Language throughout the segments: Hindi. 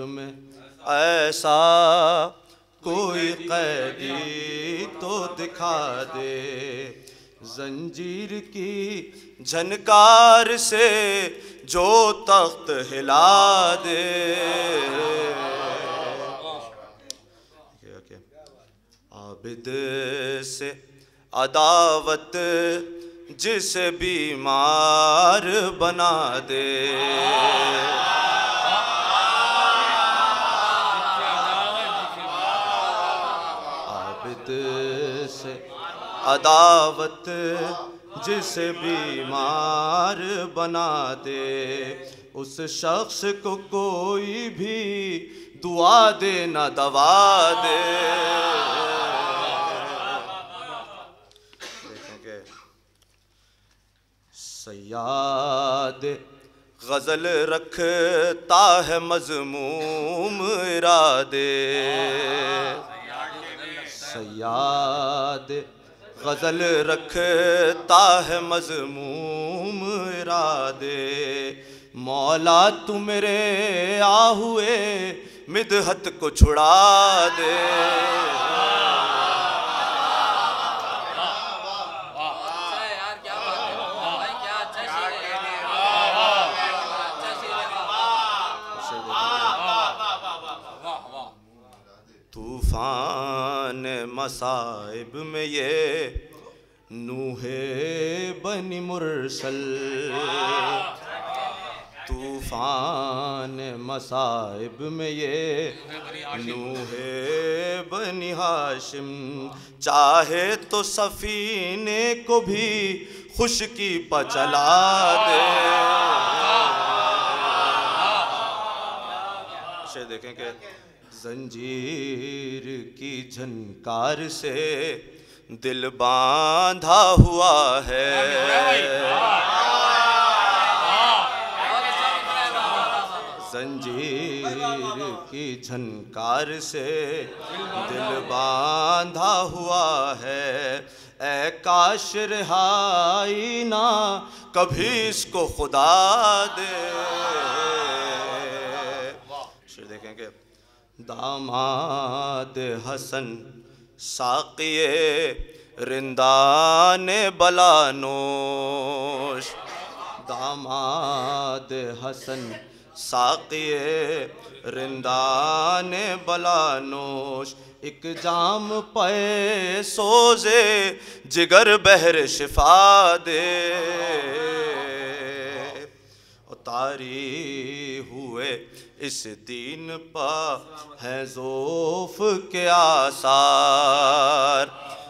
में ऐसा कोई कैदी तो दिखा दे, जंजीर की झनकार से जो तख्त हिला दे। आबिद से अदावत जिसे बीमार बना दे, आबिद से अदावत जिसे बीमार बना दे, उस शख्स को कोई भी दुआ दे न दवा दे। देखेंगे सयाद गज़ल रखता है मज़मूम इरादे, सयाद गज़ल रखता है मज़मूम इरादे। मौला तू मेरे आहुए मिदहत को छुड़ा दे, तूफान मसाइब में ये नूहे बनी मुरसल, तूफान मसाइब में ये नूहे बनी हाशिम, चाहे तो सफीने को भी खुशकी पर चला दे। देखें कि जंजीर की झनकार से दिल बांधा हुआ है, जंजीर की झनकार से दिल बांधा हुआ है। ऐ काश रिहाई ना कभी इसको खुदा दे। देखें कि दामाद हसन साक़िए रिंदान बलानोश, दामाद हसन साक़िए रिंदान बलानोश, एक जाम पे सोजे जिगर बहर शिफा दे। तारी हुए इस दीन पा है ज़ोफ़ के आसार,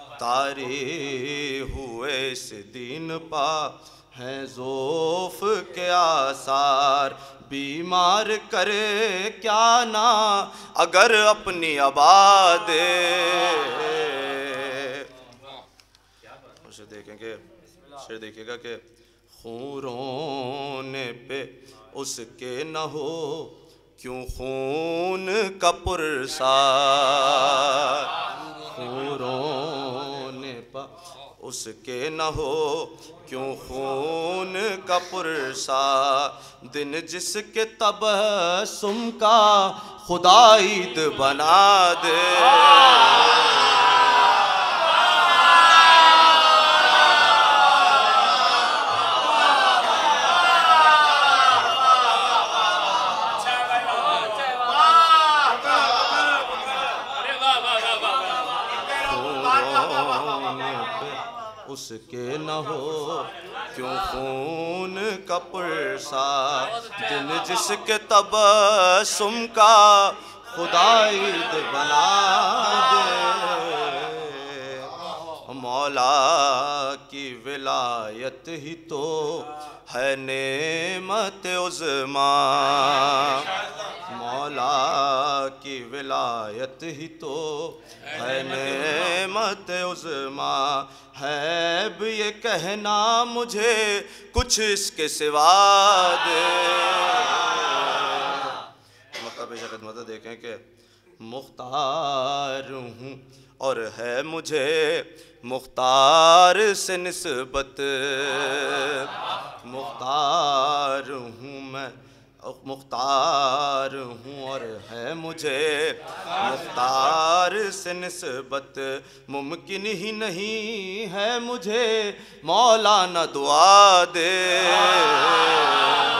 तारी हुए इस दीन पा है ज़ोफ़ के आसार। बीमार करे क्या ना अगर अपनी आबाद उसे देखेंगे, शेर देखिएगा कि खून रोने पे उसके न हो क्यों खून का पुरसा, खून रोने पे उसके न हो क्यों खून का पुरसा। दिन जिसके तबस्सुम का खुदा ईद बना दे। उसके न हो क्यों खून का पुरसा, दिन जिसके तबस्सुम का खुदा ईद बना दे। मौला की विलायत ही तो है नेमत उज़्मा, मौला की विलायत ही तो है नेमत उज़्मा। है भी ये कहना मुझे कुछ इसके सिवा दे। मक्का पेशा खिदमत देखें कि मुख्तार हूँ और है मुझे मुख्तार से निस्बत, मुख्तार हूँ मैं मुख्तार हूँ और है मुझे मुख्तार से निस्बत मुमकिन ही नहीं है मुझे। मौला न दुआ दे